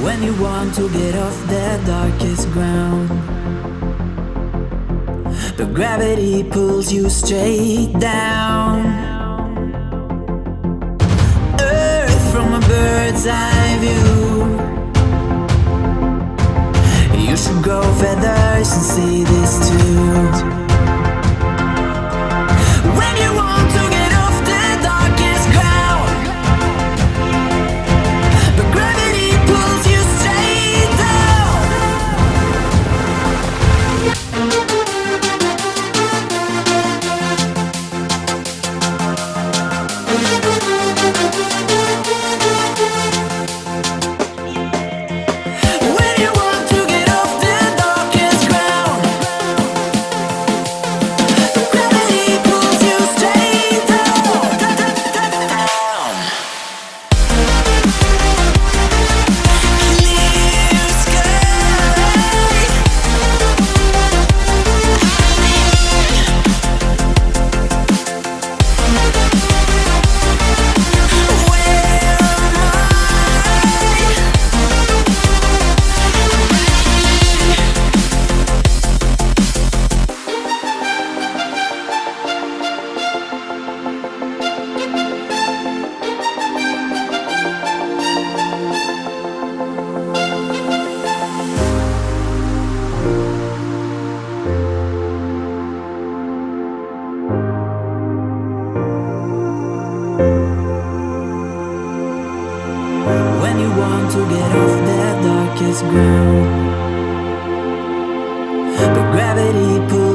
When you want to get off the darkest ground, but gravity pulls you straight down. Earth from a bird's eye view. You should grow feathers and see this too. When you want to get off the darkest ground, but gravity pulls you straight down. When you want to get off the darkest ground, but gravity pulls you straight down. Clear sky. When you want to get off the darkest ground, but gravity pulls